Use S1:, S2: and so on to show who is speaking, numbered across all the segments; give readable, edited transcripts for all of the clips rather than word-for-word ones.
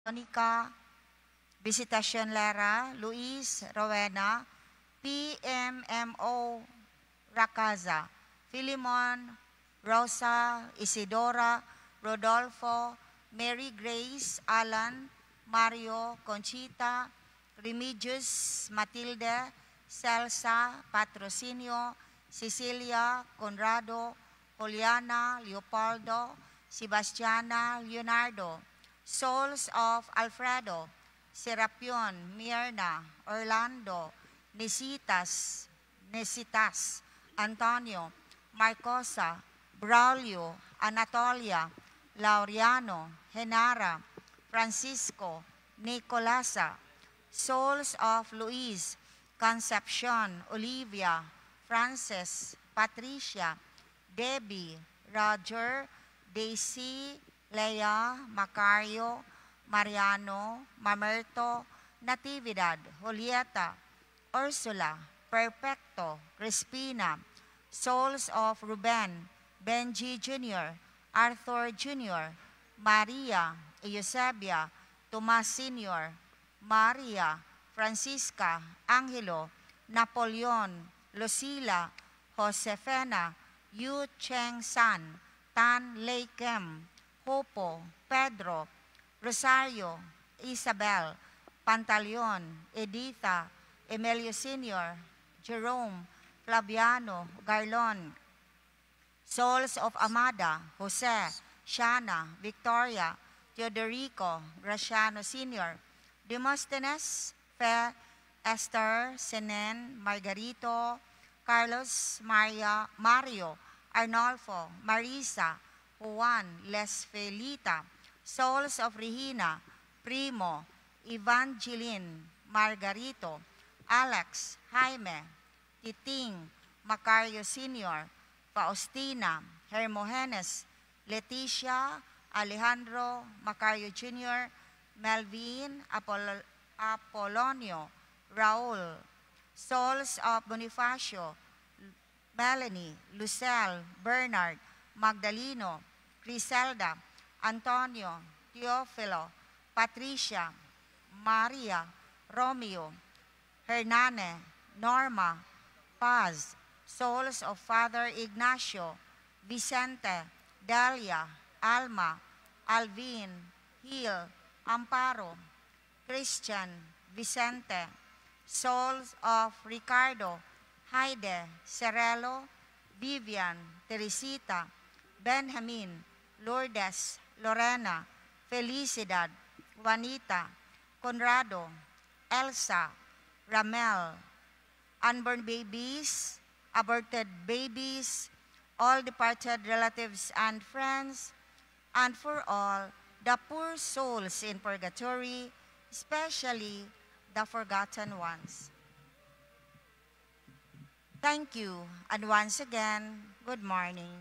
S1: Monica, Visitacion Lara, Luis Rowena, PMMO Racaza, Philemon, Rosa, Isidora, Rodolfo, Mary Grace, Alan, Mario, Conchita, Remedios, Matilde, Celsa, Patrocinio, Cecilia, Conrado, Juliana, Leopoldo, Sebastiana, Leonardo, Souls of Alfredo, Serapion, Mirna, Orlando, Nesitas, Antonio, Marcosa, Braulio, Anatolia, Laureano, Genara, Francisco, Nicolasa, Souls of Luis, Concepcion, Olivia, Frances, Patricia, Debbie, Roger, Daisy, Leia, Macario, Mariano, Mamerto, Natividad, Julieta, Ursula, Perfecto, Crispina, Souls of Ruben, Benji Jr., Arthur Jr., Maria, Eusebia, Tomas Sr., Maria, Francisca, Angelo, Napoleon, Lucila, Josefena, Yu Cheng San, Tan Lei Kem, Hopo, Pedro, Rosario, Isabel, Pantaleon, Editha, Emilio Sr., Jerome, Flaviano, Garlon, Souls of Amada, Jose, Shana, Victoria, Teodorico, Graciano Sr., Demosthenes, Fe, Esther, Senen, Margarito, Carlos, Mario, Arnolfo, Marisa, Juan, Lesfelita, Souls of Regina, Primo, Evangeline, Margarito, Alex, Jaime, Titing, Macario Sr., Faustina, Hermogenes, Leticia, Alejandro, Macario Jr., Melvin, Apolonio, Raul, Souls of Bonifacio, Melanie, Lucelle, Bernard, Magdaleno, Griselda, Antonio, Teofilo, Patricia, Maria, Romeo, Hernane, Norma, Paz, Souls of Father Ignacio, Vicente, Delia, Alma, Alvin, Hill, Amparo, Christian, Vicente, Souls of Ricardo, Haide, Cerelo, Vivian, Teresita, Benjamin, Lourdes, Lorena, Felicidad, Juanita, Conrado, Elsa, Ramel, unborn babies, aborted babies, all departed relatives and friends, and for all the poor souls in purgatory, especially the forgotten ones. Thank you, and once again, good morning.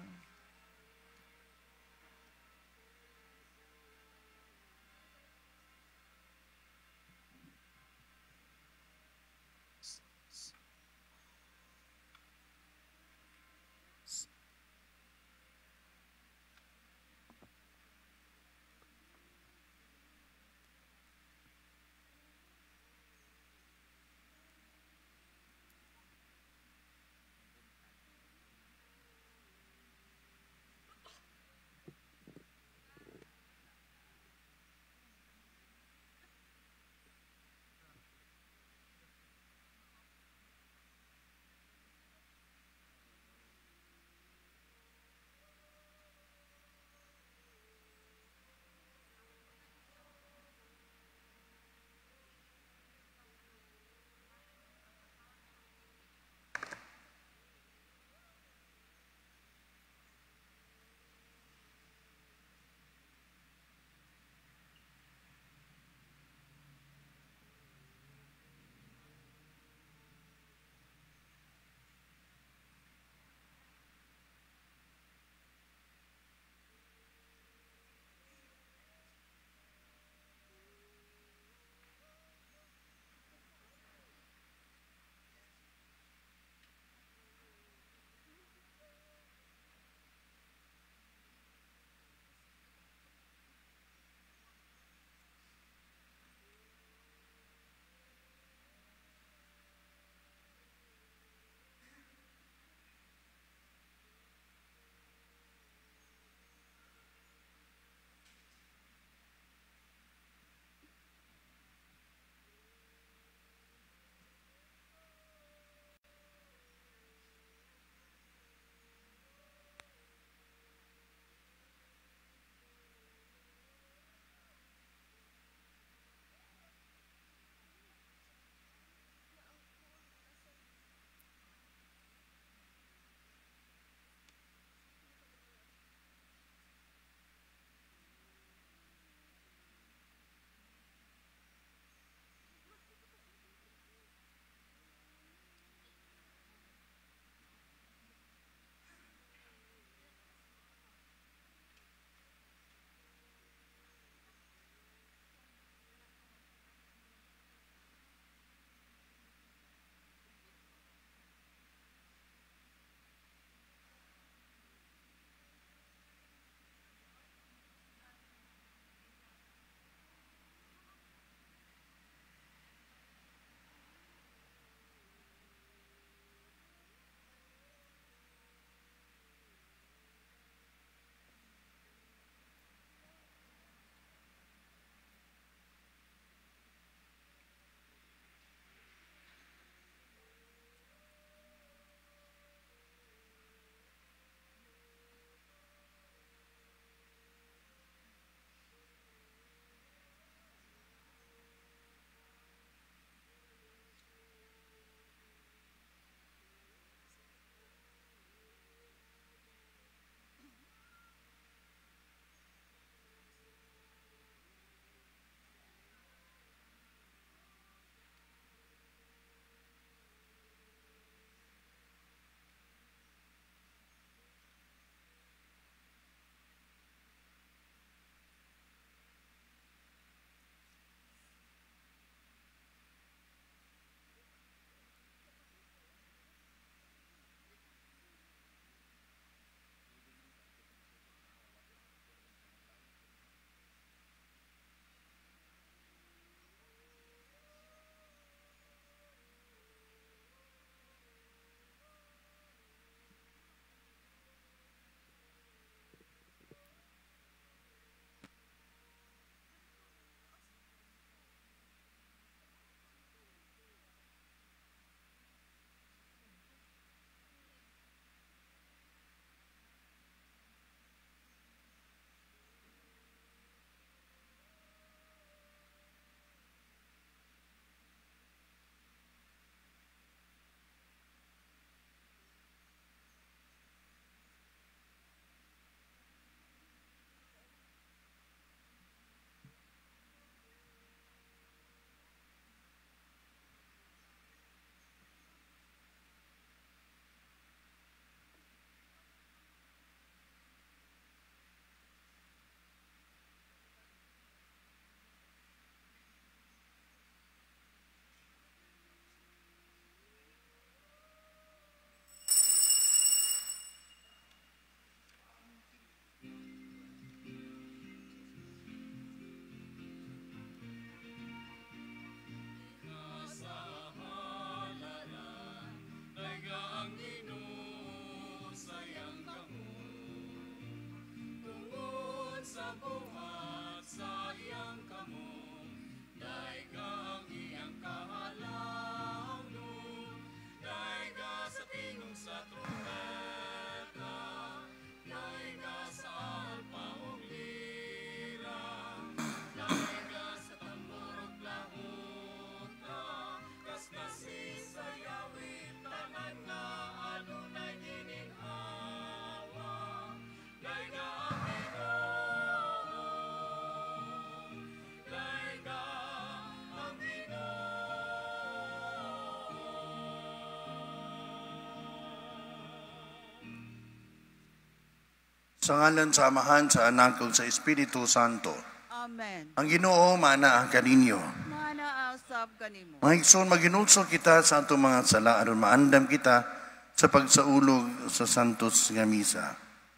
S2: Sa ngalan sa Amahan, sa Anak, ug sa Espiritu Santo.
S3: Amen.
S2: Ang Ginoo maanaa kaninyo.
S3: Manaasab kanimo.
S2: Mga igsoon, maginulso kita sa atong mga sala aron maandam kita sa pagsaulog sa santos nga misa.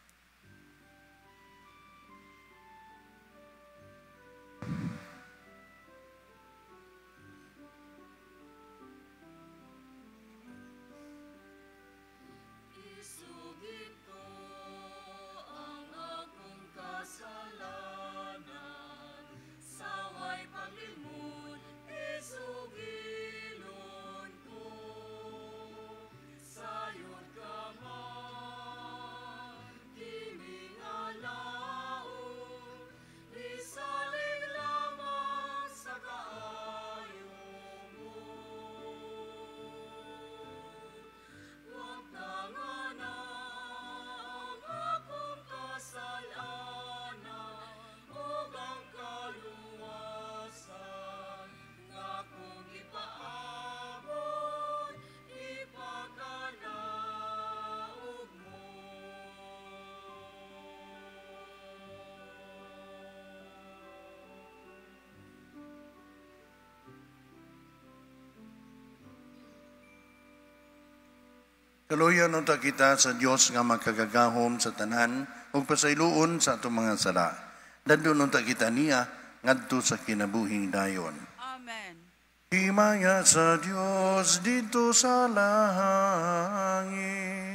S2: Kaluyan unta kita sa Dios nga makagagahom sa tanan ug pasayloon sa atong mga sala. Dandun unta kita niya ngadto sa kinabuhing dayon.
S3: Amen.
S2: Himaya sa Dios dito sa langit.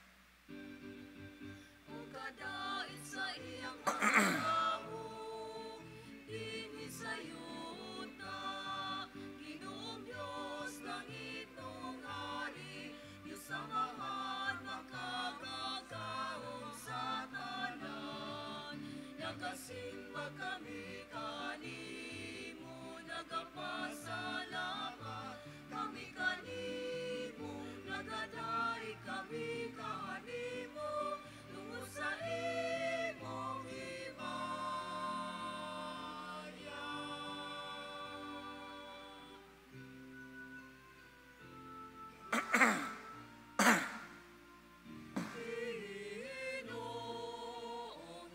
S3: Kadait sa iyang dinhi sa yuta, Ginoong Diyos langit nung hari, Diyos sa mahal makagagahom sa tanan. Nagasimba kami kanimo, nagapasalamat kami kanimo, nagadai kami kanimo, tungod sa imong himaya. Ginoong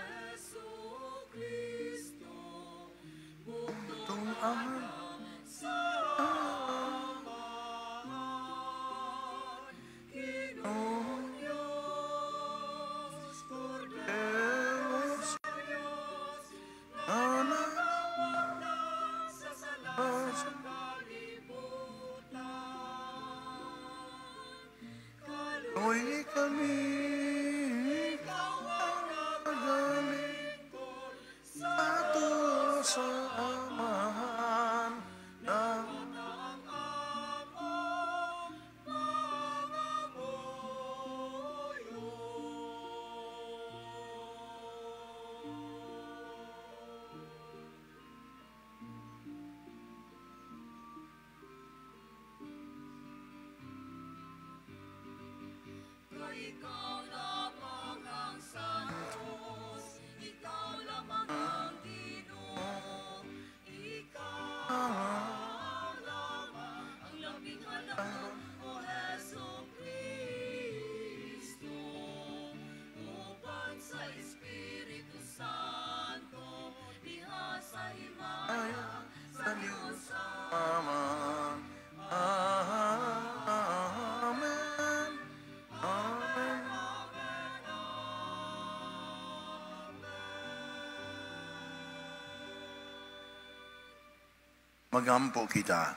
S3: Jesucristo, bugtong anak sa amahan. Ginoong Diyos, Kordero sa Diyos, nga nagawala sa sala sa kalibutan.
S2: Uy kami
S3: Ikaw ang nagalingkod sa
S2: ato sa Amahan ng
S3: ang among mga boyo. Ikaw lamang ang Santos, ikaw lamang ang Ginoo, ikaw lamang ang labing halal, O Jesucristo. Uban sa Espiritu Santo, diha sa himaya sa Diyos sa
S2: Amahan. Amen. Amen. Magampo kita.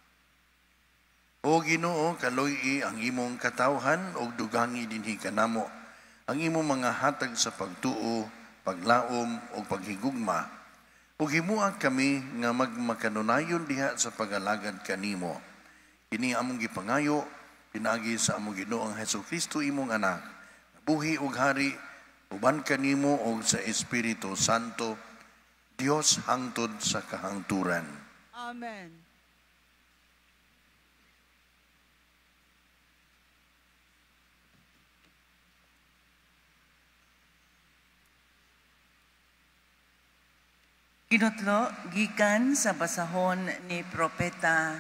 S2: O Ginoo, kaloy ang imong katawhan ug dugangi dinhi kanamo ang imong mga hatag sa pagtuo, paglaom ug paghigugma. Ug himuang kami nga magmakanunayon diha sa pagalagad kanimo. Kini among gipangayo pinagi sa among Ginoong Hesukristo imong anak. Buhi ug hari uban kanimo ug sa Espiritu Santo, Dios hangtod sa kahangturan.
S3: Amen.
S4: Kinutlo, gikan sa basahon ni Propeta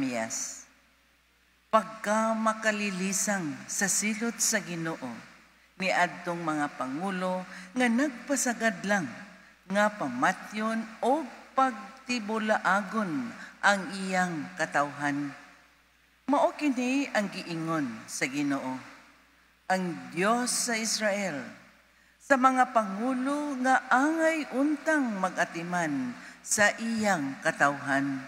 S4: Jeremias. Pagka makalilisang sa silot sa Ginoo, ni adtong mga pangulo nga nagpasagad lang nga pamatyon o pagtibulaagon ang iyang katawhan. Mao kini ang giingon sa Ginoo, ang Dios sa Israel, sa mga pangulo nga angay untang magatiman sa iyang katawhan.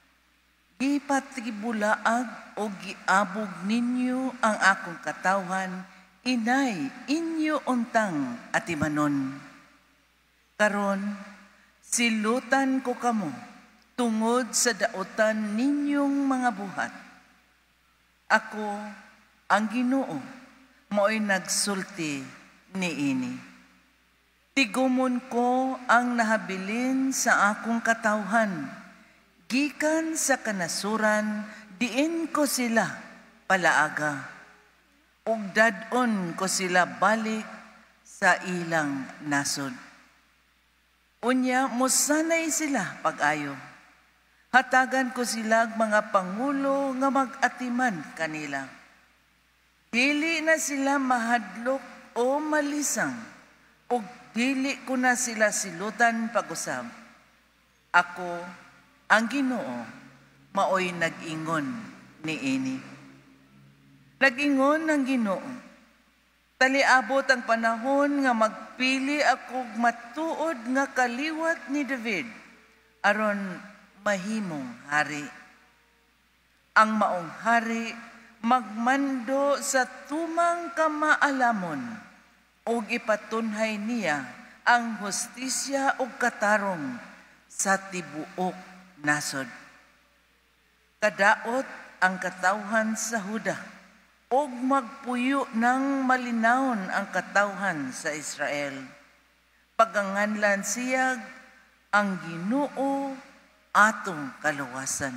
S4: Gipatribulaag o giabog ninyo ang akong katawhan, inay inyo untang atimanon. Karon, silutan ko kamo tungod sa dautan ninyong mga buhat. Ako, ang Ginoo, mao'y nagsulti niini. Tigumon ko ang nahabilin sa akong katawhan, gikan sa kanasuran, diin ko sila palaaga, ug dadon ko sila balik sa ilang nasod. Unya, musanay sila pag-ayo. Hatagan ko sila mga pangulo nga mag-atiman kanila. Dili na sila mahadlok o malisang, ug dili ko na sila silutan pag-usab. Ako, ang Ginoo, mao'y nag-ingon niini. Nag-ingon ang Ginoo, taliabot ang panahon nga magpili ako matuod nga kaliwat ni David, aron mahimong hari. Ang maong hari magmando sa tumang kamaalamon ug ipatunhay niya ang hustisya ug katarong sa tibuok nasod. Kadaot ang katawhan sa Huda ug magpuyo ng malinawon ang katawhan sa Israel. Paganganlan siyag ang Ginoo atong kaluwasan.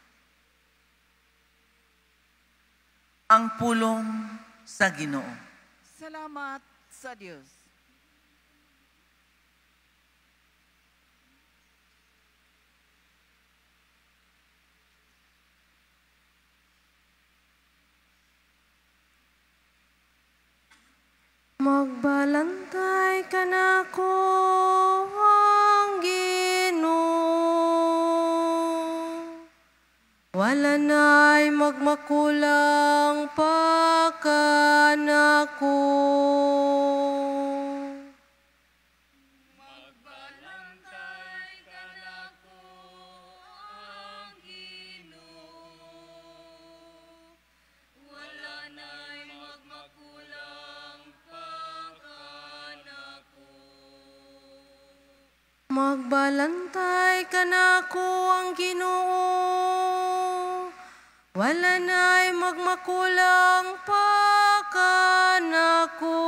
S4: Ang pulong sa Ginoo.
S3: Salamat sa Diyos.
S5: Magbalantay ka na ko ang Ginoo, wala na'y magmakulang pakanako.
S3: Magbalantay ka na ko ang Ginoo, wala na'y magmakulang pakanako.
S5: Magbalantay ka na ko ang Ginoo, wala na'y magmakulang pakanako.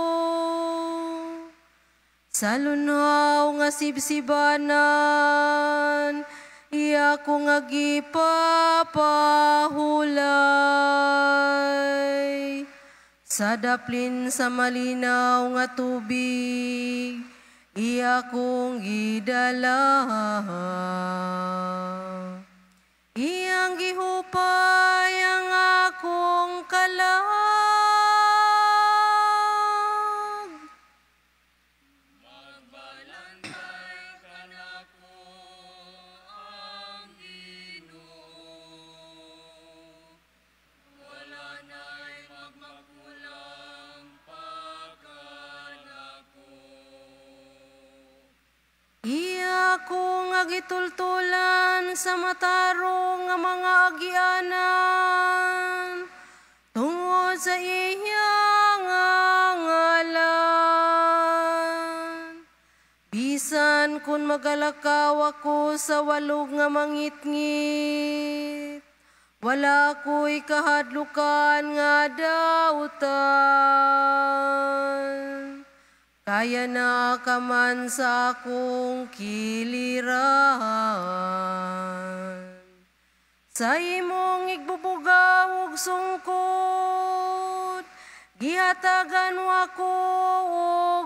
S5: Sa lunaw nga sibsibanan, iya ko nga gipapahulay. Sa daplin sa malinaw nga tubig, iya kong gidala. Iyang gihupay ang akong kalag.
S3: Magbalantay ka na ko ang Ginoo, wala na'y magmakulang pakanako.
S5: Iya kong agitultulan sa matarong nga mga agianan, tungod sa iyang ngalan. Bisan kun magalakaw ako sa walog nga mangitngit, wala ko'y kahadlukan nga dautan. Kaya na ka man sa akong kiliran. Sa imong igbubugaw ug sungkot, gihatagan mo ako og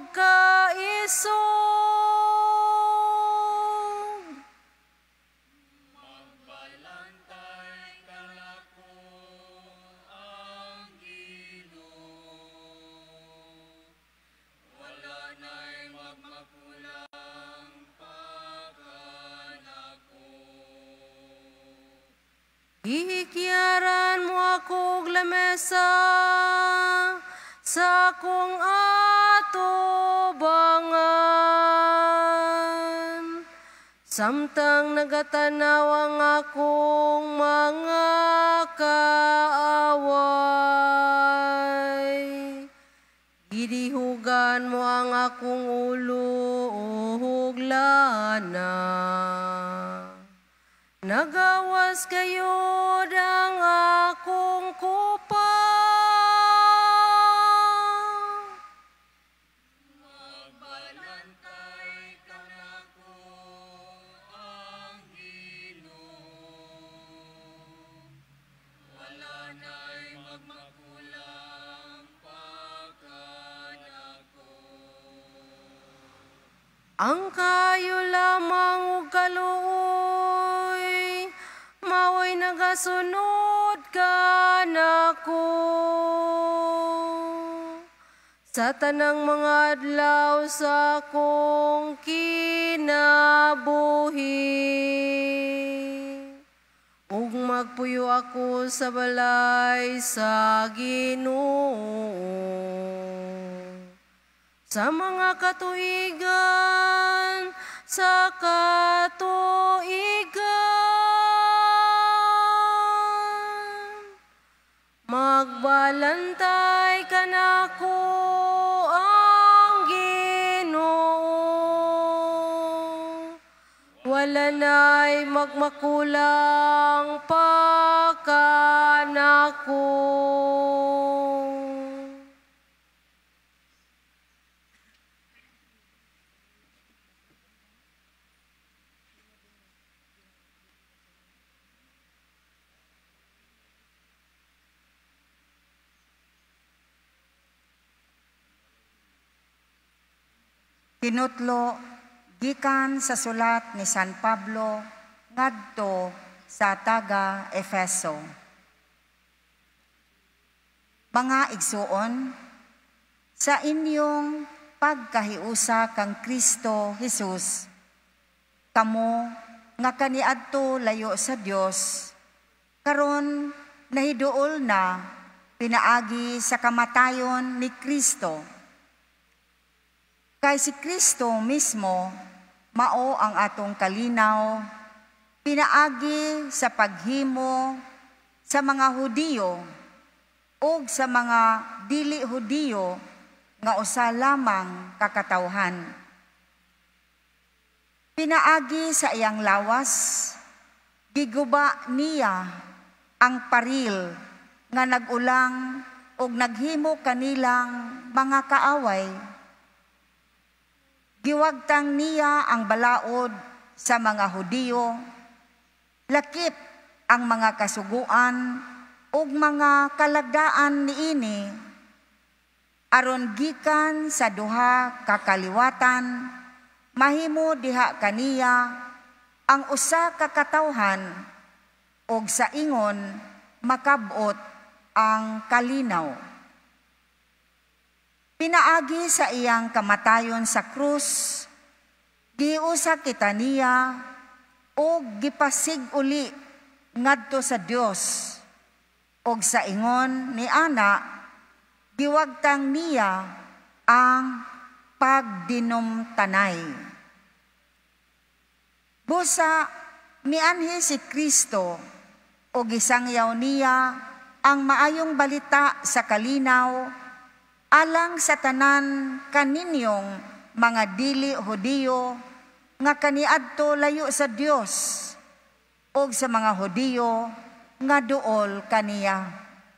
S5: kaisog.
S3: Magbalantay ka na ko ang Ginoo,
S5: kog lamesa sa kong atubangan. Samtang nagatanaw ang akong mga kaaway, gidihugan mo ang akong ulo o huglana. Nagawas kayo ang akong kupa.
S3: Magbalantay ka nako ang Ginoo. Wala na'y magmakulang pagkanako.
S5: Ang kayo lamang ug kaluoy, mao'y nagasunod ka nako. Sa tanang mga adlaw sa akong kinabuhi, ug magpuyo ako sa balay sa Ginoo. Sa mga katuigan, sa katuigan, magbalantay ka nako ang Ginoo. Wala na'y magmakulang pagkanako.
S1: Tinutlo, gikan sa sulat ni San Pablo ngadto sa taga Efeso. Mga igsuon, sa inyong pagkahiusa kang Kristo Jesus, kamo nga kaniadto layo sa Dios, karon nahiduol na pinaagi sa kamatayon ni Kristo. Kay si Kristo mismo, mao ang atong kalinaw, pinaagi sa paghimo sa mga Hudiyo o sa mga dili Hudiyo nga usa lamang kakatawhan. Pinaagi sa iyang lawas, giguba niya ang paril nga nagulang o naghimo kanilang mga kaaway. Giwagtang niya ang balaod sa mga Hudiyo, lakip ang mga kasuguan ug mga kalagdaan niini, aron gikan sa duha ka kaliwatan, mahimo diha kaniya ang usa ka katawhan ug sa ingon makabot ang kalinaw. Pinaagi sa iyang kamatayon sa krus, giusa kita niya o gipasig uli ngadto sa Dios. Og sa ingon ni ana, giwagtang niya ang pagdinumtanay. Busa mianhi si Kristo o gisangyaw niya ang maayong balita sa kalinaw alang sa tanan kaninyong mga dili Hudiyo nga kaniadto layo sa Dios o sa mga Hudiyo nga duol kaniya.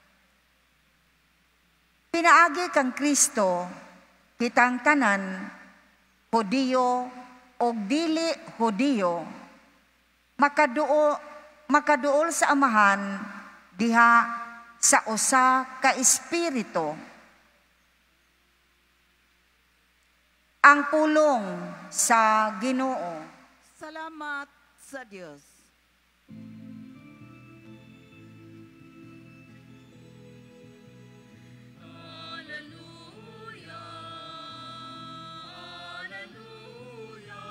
S1: Pinaagi kang Kristo kitang tanan Hudiyo o dili Hudiyo makaduol sa amahan diha sa usa ka espiritu. Ang pulong sa Ginoo.
S4: Salamat sa Diyos.
S3: Hallelujah, hallelujah,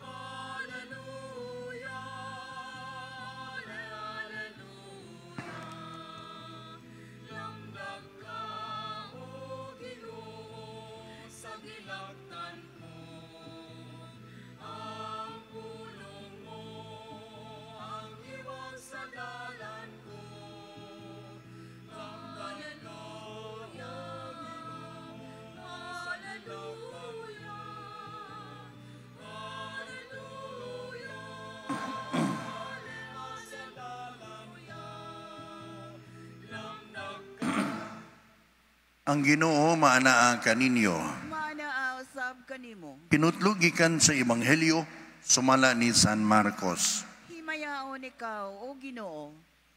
S3: hallelujah, hallelujah.
S2: Ang Ginoo maanaa kaninyo.
S3: Maanaa usab kanimo.
S2: Pinutlog gikan sa Ebanghelyo sumala ni San Marcos.
S3: Himayaon ikaw, O Ginoo.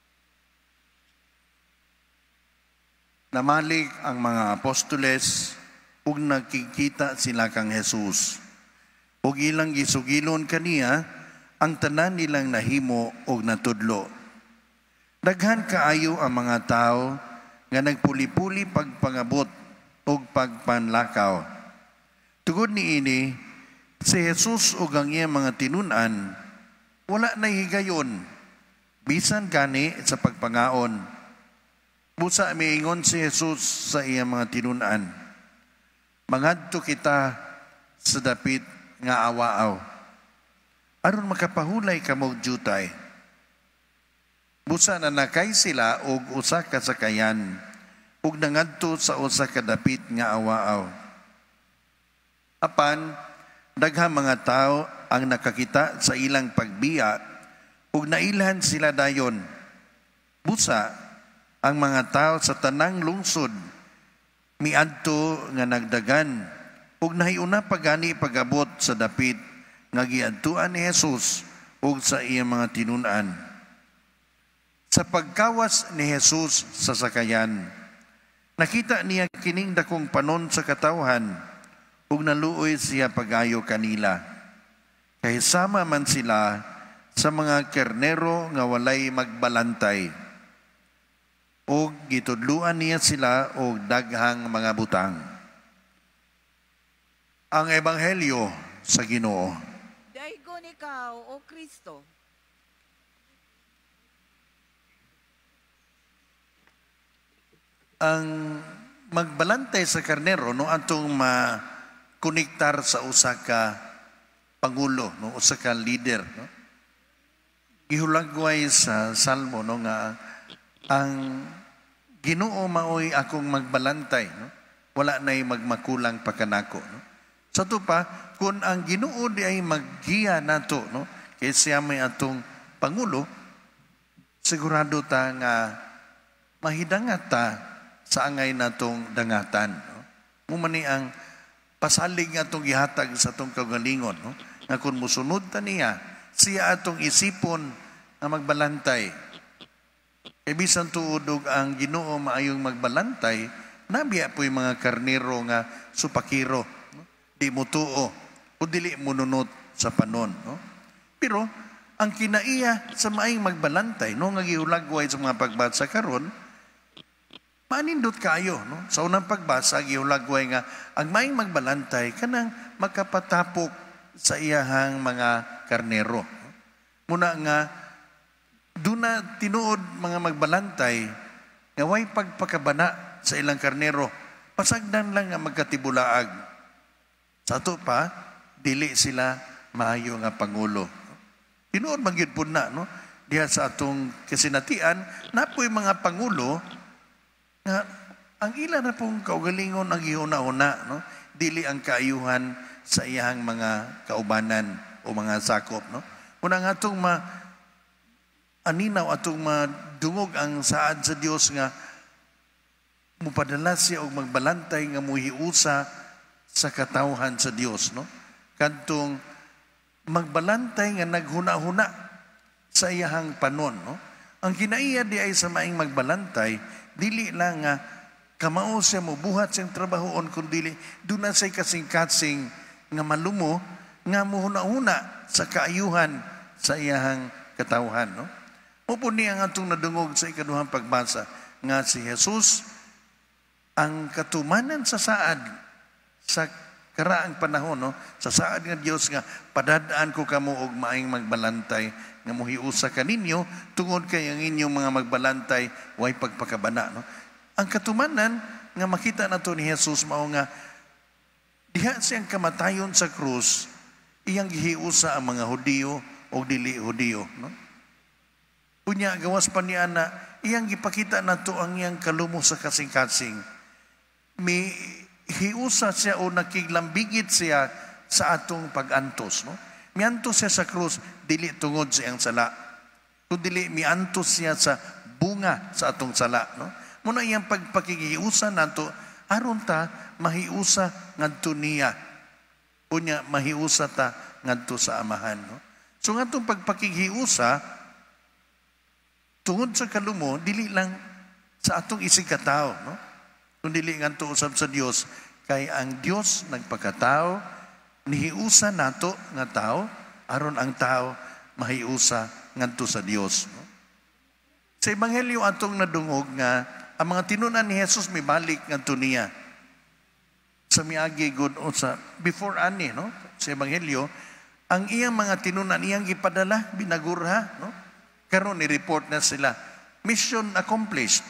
S2: Namalik ang mga apostoles ug nagkikita sila kang Jesus. Ug ilang gisugilon kaniya ang tanan nilang nahimo ug natudlo. Daghan kaayo ang mga tao nga nagpuli-puli pagpangabot ug pagpanlakaw. Tugod niini, si Jesus ug ang iyang mga tinun-an wala na higayon bisan gani sa pagpangaon. Busa miingon si Jesus sa iyang mga tinun-an, mangadto kita sa dapit nga awaaw aron makapahulay kamog jutay. Busa na nakay sila og usa ka sakayan ug nangadto sa usa ka dapit nga awaaw. Apan daghang mga tao ang nakakita sa ilang pagbiya ug nailhan sila dayon. Busa ang mga tao sa tanang lungsod miadto nga nagdagan ug nahiuna pagani pagabot sa dapit nga giadtuan ni Jesus ug sa iyang mga tinun-an. Sa pagkawas ni Jesus sa sakayan, nakita niya kining dakong panon sa katawhan ug naluoy siya pagayo kanila. Kay sama man sila sa mga kernero nga walay magbalantay. Ug gitudluan niya sila og daghang mga butang. Ang Ebanghelyo sa Ginoo.
S3: Daigon ikaw, O Kristo.
S2: Ang magbalantay sa karnero no atong makonektar sa usa ka pangulo, no usa ka leader, no. Gihulagway sa salmo no nga ang Ginoo maoy akong magbalantay, no. Wala nay magmakulang pa kanako, no. Sa to pa kun ang Ginoo di ay maggiya nato, no, kay siya may atong pangulo, sigurado ta nga mahidangat ta sa angay natong dangatan, no? Mumani ang pasalig nga atong gihatag sa atong kaugalingon, no? Nga kung musunod ta niya, siya atong isipon na magbalantay. E bisan tuudog ang Ginoo maayong magbalantay, nabiya po yung mga karnero nga supakiro, no? Di mo tuo o dili mununot sa panon, no? Pero ang kinaiya sa maayong magbalantay, no, nga giulagway sa mga pagbasa karon, manindot kayo, no? Sa unang pagbasa, giulagway nga, ang maing magbalantay, kanang makapatapok sa iyahang mga karnero. Muna nga, doon na tinuod mga magbalantay, nga way pagpakabana sa ilang karnero, pasagdan lang nga magkatibulaag. Sa ito pa, dili sila maayo nga pangulo. Tinuod magyud po na, no? Diha sa atong kasinatian, na po'y mga pangulo, nga ang ila na pong kaugalingon ang ihuna-una, no? Dili ang kaayuhan sa iyang mga kaubanan o mga sakop, no? Una nga itong aninaw atong madungog ang saad sa Dios nga mupadala siya og magbalantay nga muhiusa sa katawhan sa Dios, no? Kadtong magbalantay nga naghuna-huna sa iyang panon, no? Ang kinaiya di ay sa maing magbalantay, dili lang nga kamao siya mo buhat siyang trabahoon kundi doon na say kasing-kasing nga malumo nga muhuna-huna sa kaayuhan sa iyahang katawhan, no? Upo niya nga itong nadungog sa ikaduhang pagbasa nga si Jesus ang katumanan sa saad sa karaang panahon, no? Sa saad nga Dios nga padadaan ko kamo og maayong magbalantay nga muhiusa kaninyo tungod kay ang inyong mga magbalantay way pagpakabana, no? Ang katumanan nga makita nato ni Jesus mao nga diha siyang kamatayon sa krus, iyang gihiusa ang mga Hudiyo o dili Hudiyo, no? Unya gawas pa niya na iyang gipakita nato ang iyang kalumo sa kasing-kasing. Hiusa siya o nakiglambigit siya sa atong pag-antos, no? Miantos siya sa krus, dili tungod sa iyang sala. Kung dili, miantos siya sa bunga sa atong sala. No? Muna iyang pagpakikiusa nato, aron ta mahiusa ngadto niya. Unya, mahiusa ta ngadto sa amahan. No? So nga itong pagpakikiusa, tungod sa kalumo, dili lang sa atong isig katao. No? Kung dili nga ito usab sa Dios, kay ang Dios nagpakatao, nihiusa nato nga tao, aron ang tao mahiusa ngadto sa Dios. No? Sa Ebanghelyo atong nadungog nga ang mga tinunan ni Jesus mibalik ngadto niya. Sa miagi gud o sa before ani, no? Sa Ebanghelyo, ang iyang mga tinunan iyang gipadala binagurha, no? Karon ni report na sila, mission accomplished.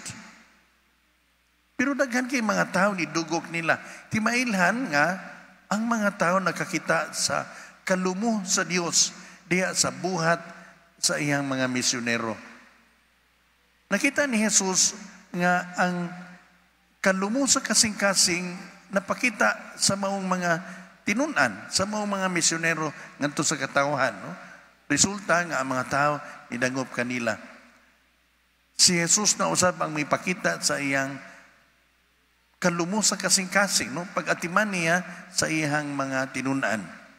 S2: Pero daghan kay mga tao ni dugok nila. Timailhan nga ang mga tao nakakita sa kalumo sa Dios diya sa buhat sa iyang mga misyonero. Nakita ni Jesus nga ang kalumo sa kasing-kasing napakita sa maong mga tinunan, sa maong mga misyonero ngadto sa katawhan. No? Resulta nga ang mga tao nidangop kanila. Si Jesus na usab ang may pakita sa iyang kalumo sa kasing-kasing, no? Pag-atiman niya sa iyang mga tinunan.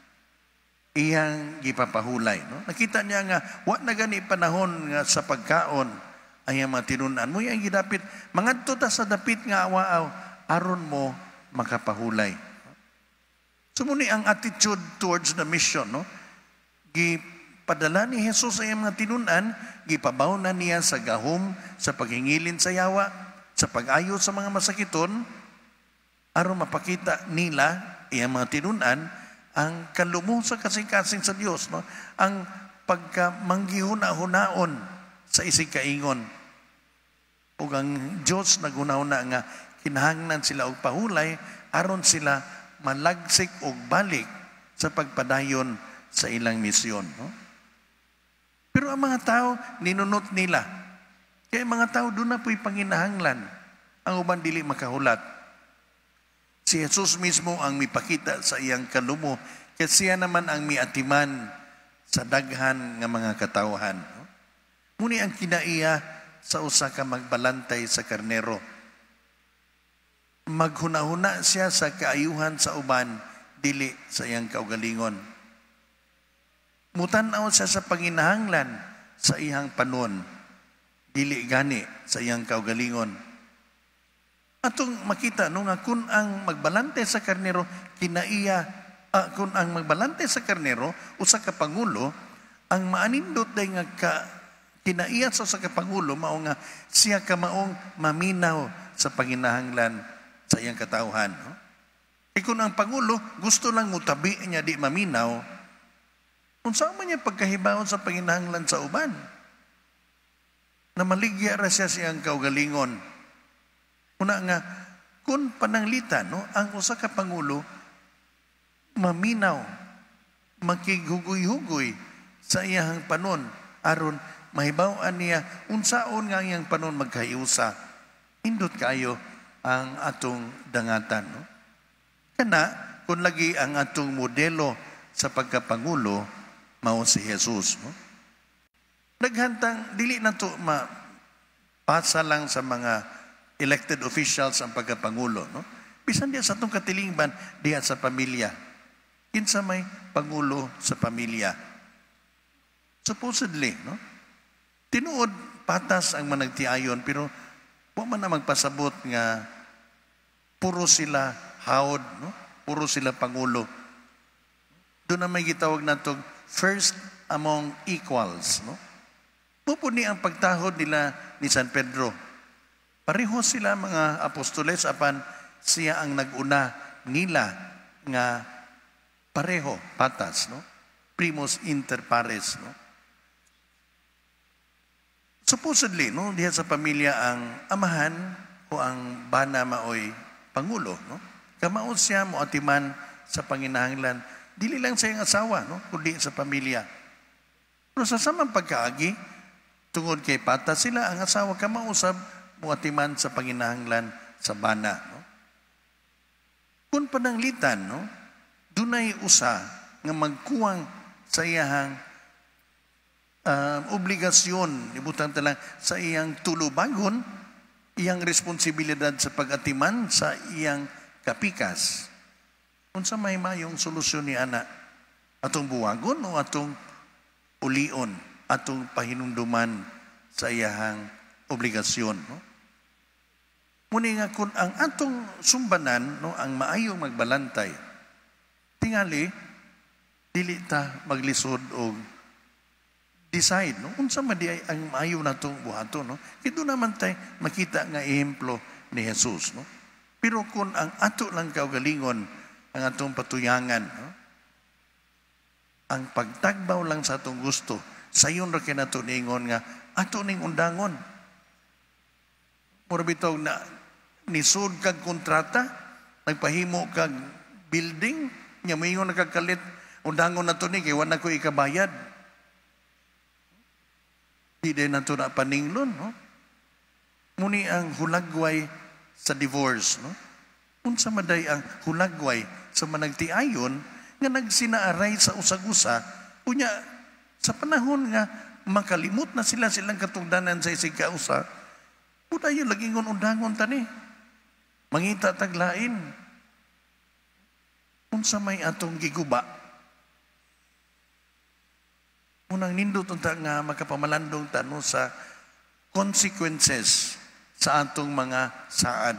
S2: Iyang gipapahulay. No? Nakita niya nga, wa na gani panahon nga sa pagkaon ang iyang mga tinunan. Mo iyang gidapit, mangadto ta sa dapit nga awaaw, aron mo makapahulay. So muni ang attitude towards the mission, no? Gipadala ni Jesus sa iyang mga tinunan, gipabaw na niya sa gahom, sa paghingilin sa yawa, sa pag-ayo sa mga masakiton, aron mapakita nila, iyang mga tinunan, ang kalumo sa kasing-kasing sa Dios, no? Ang pagkamanggihuna-hunaon sa isig kaingon. Ug ang Dios naghuna-huna nga kinahanglan sila og pahulay aron sila malagsik og balik sa pagpadayon sa ilang misyon. No? Pero ang mga tao, ninunot nila. Kaya mga tao, doon na po'y panginahanglan. Ang uban dili makahulat. Si Jesus mismo ang mipakita sa iyang kalumo. Kaya siya naman ang miatiman sa daghan nga mga katawhan. No? Muni ang kinaiya sa usa ka magbalantay sa karnero. Maghuna-huna siya sa kaayuhan sa uban, dili sa iyang kaugalingon. Mutanaw siya sa panginahanglan sa iyang panon, dili gani sa iyang kaugalingon. Atong makita no nga kung ang magbalante sa karnero kinaiya, kung ang magbalante sa karnero usa ka pangulo, ang maanindot day nga kinaiya sa usa ka pangulo mao nga siya ka maong maminaw sa panginahanglan sa iyang katawhan. No? Kung ang pangulo gusto lang mutabi niya di maminaw, unsa man niya pagkahibawon sa panginahanglan sa uban? Na maligya ra siya siyang kaugalingon. Una nga, kung pananglitan, no, ang usa ka pangulo, maminaw, makighugoy-hugoy sa iyang panon, aron mahibaw-an niya, unsaon nga iyang panon magkahiusa. Indot kayo ang atong dangatan. No? Kana, kung lagi ang atong modelo sa pagkapangulo, mao si Jesus. No? Naghantang, dili na to mapasa lang sa mga elected officials ang pagkapangulo. No? Bisan diya sa itong katilingban, diya sa pamilya. Kinsa may pangulo sa pamilya. Supposedly, no? Tinuod, patas ang managtiayon, pero wa man na magpasabot nga puro sila hawd, no? Puro sila pangulo. Doon na may gitawag na itong first among equals. No? Pupuni ang pagtahod nila ni San Pedro. Pareho sila mga apostoles apan siya ang nag-una nila nga pareho, patas. No? Primus inter pares. No? Supposedly, no, diha sa pamilya ang amahan o ang bana maoy pangulo. No? Kamao siya mo atiman sa panginahanglan, dili lang sa iyang asawa, no? Kundi sa pamilya. Pero sa samang pagkaagi, tungod kay pata sila, ang asawa kamausab mo atiman sa panginahanglan sa bana. No? Kung pananglitan, no, dunay usa nga magkuwang sa iyang obligasyon, ibutang talang sa iyang tulubagon, iyang responsibilidad sa pag-atiman sa iyang kapikas. Unsa may mayong solusyon ni ana? Atong buwagon o atong ulion, atong pahinumduman sa iyang obligasyon, no? Muni nga kung ang atong sumbanan, no, ang maayong magbalantay, tingali dili ta maglisod og decide, no, unsa man di ay ang maayo natong buhaton, no? Kito naman tay makita nga ehemplo ni Jesus, no? Pero kung ang ato lang kaugalingon ang atong patuyangan, no, ang pagtagbaw lang sa atong gusto, sayon ra kay nato niingon nga ato ning undangon. Mura bitaw na nisud kag kontrata, nagpahimo kag building, nya moingon nagkakalit undangon nato ni kay wa na ko ikabayad. Di din nato na paninglon, no? Muni ang hulagway sa divorce, no? Unsa maday ang hulagway sa managtiayon nga nagsinaaray sa usag-usa, unya sa panahon nga makalimot na silang katungdanan sa isig kausa, puta yun lagingon undangon tani. Mangita taglain. Unsa may atong giguba. Unang nindot unta nga makapamalandong tano sa consequences sa atong mga saad.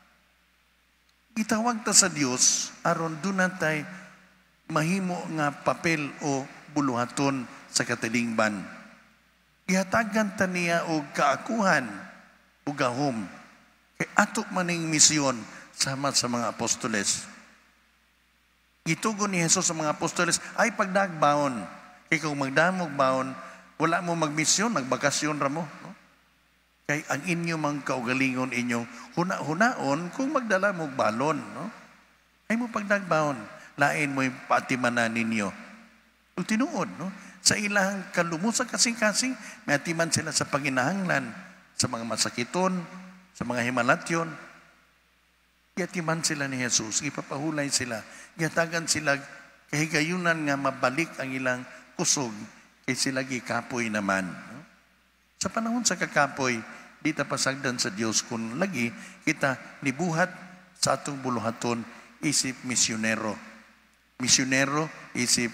S2: Itawag ta sa Dios aron dunay mahimo nga papel o buluhaton sa katilingban. Ihatagan ta niya og kaakuhan o gahom kay ato maning misyon sama sa mga apostoles. Gitugon ni Jesus sa mga apostoles ay pagdagbaon. Kay kung magdamog baon, wala mo magmisyon, magbakasyon ra mo, no? Kay ang inyo mang kaugalingon inyong huna-hunaon kung magdala mo balon, no? Ay mo pagdagbaon, lain mo yung patimanan ninyo. O tinuod, no? Sa ilang kalumusa kasing-kasing, may atiman sila sa panginahanglan, sa mga masakiton, sa mga himalatyon. Yatiman sila ni Jesus, ipapahulay sila, yatagan sila kahigayunan nga mabalik ang ilang kusog, kay sila gikapoy naman. No? Sa panahon sa kakapoy, di ta pasagdan sa Dios kung lagi kita nibuhat sa atong buluhaton isip misyonero. Misyonero isip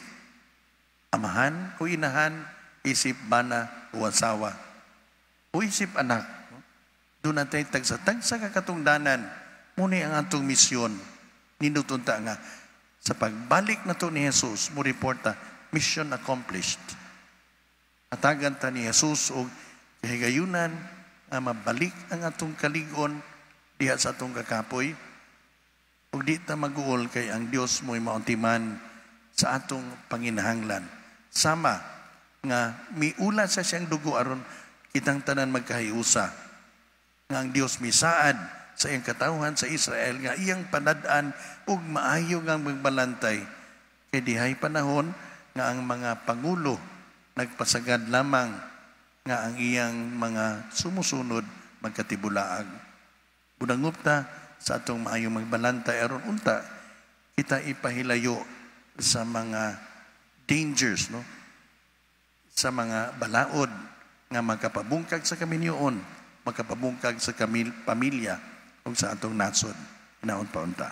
S2: amahan o inahan, isip bana o asawa, o isip anak. No? Doon natin tagsa-tagsa kakatungdanan, muna ang atong misyon. Ninutunta nga, sa pagbalik na to ni Jesus, mo reporta, mission accomplished. Atagan ta ni Jesus o kahigayunan nga mabalik ang atong kaligon diha sa atong kakapoy. O di ta mag-uol kay ang Dios mo'y mauntiman sa atong panginahanglan. Sama nga miula sa siyang dugo aron kitang tanan magkahiusa. Nga ang Dios misaad sa iyang katawhan sa Israel nga iyang panad-an ug maayo nga magbalantay. Kay dihay panahon nga ang mga pangulo nagpasagad lamang nga ang iyang mga sumusunod magkatibulaag. Budangupta sa atong maayong magbalantay aron unta kita ipahilayo sa mga dangers, no? Sa mga balaod nga magkapabungkag sa kaminyoon, magkapabungkag sa pamilya o sa atong nasod. Inaon pa unta.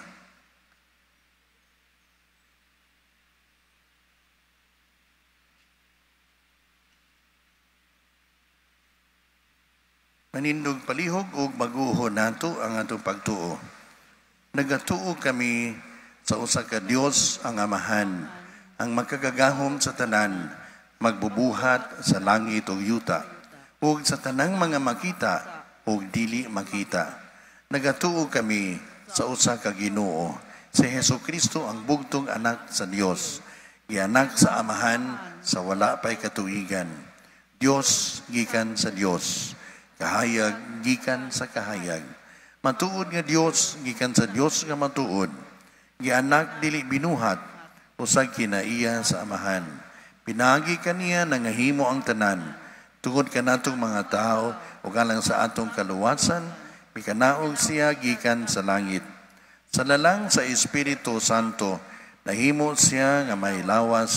S2: Manindog palihog o baguho nato ang atong pagtuo. Nagatuo kami sa usa ka Dios ang Amahan, ang magkagagahom sa tanan, magbubuhat sa langit o yuta, ug sa tanang mga makita o dili makita. Nagatuo kami sa usa ka Ginoo, si Hesukristo ang bugtong anak sa Dios, gianak sa Amahan sa wala pay katuigan. Dios gikan sa Dios, kahayag gikan sa kahayag. Matuod nga Dios gikan sa Dios nga matuod. Gianak dili binuhat usag kinaiya sa Amahan. Pinagi kaniya nangahimo ang tanan tungod kanatong mga tao ug alang sa atong kaluwasan, mikanaog siya gikan sa langit. Sa lalang sa Espiritu Santo nahimo siya nga may lawas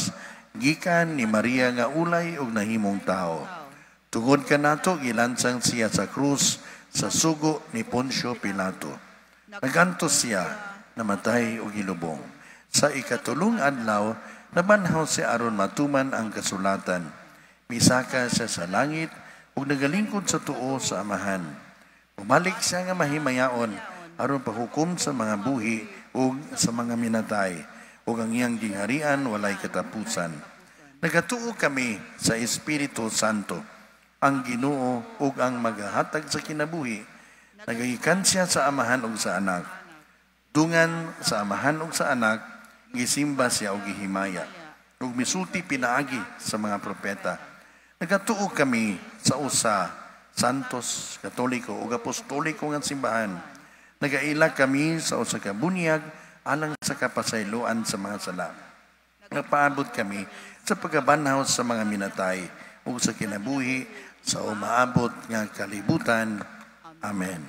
S2: gikan ni Maria nga ulay ug nahimong tao. Tungod kanato gilansang siya sa krus sa sugo ni Poncio Pilato. Nagantos siya, namatay ug gilubong. Sa ikatulong adlaw, nabanhaw siya aron matuman ang kasulatan. Misaka siya sa langit ug nagalingkod sa tuo sa Amahan. Bumalik siya nga mahimayaon aron pahukom sa mga buhi ug sa mga minatay ug ang iyang gingharian walay katapusan. Nagatuo kami sa Espiritu Santo, ang Ginoo ug ang maghahatag sa kinabuhi. Nagagikan siya sa Amahan ug sa Anak. Dungan sa Amahan ug sa Anak, gisimba siya ug gihimaya. Ug misulti pinaagi sa mga propeta. Nagatuo kami sa usa, Santos, Katoliko ug Apostoliko nga simbahan. Nagaila kami sa usa ka bunyag alang sa kapasayloan sa mga sala. Nagpaabot kami sa pagkabanhaw sa mga minatay ug sa kinabuhi sa umaabot nga kalibutan. Amen.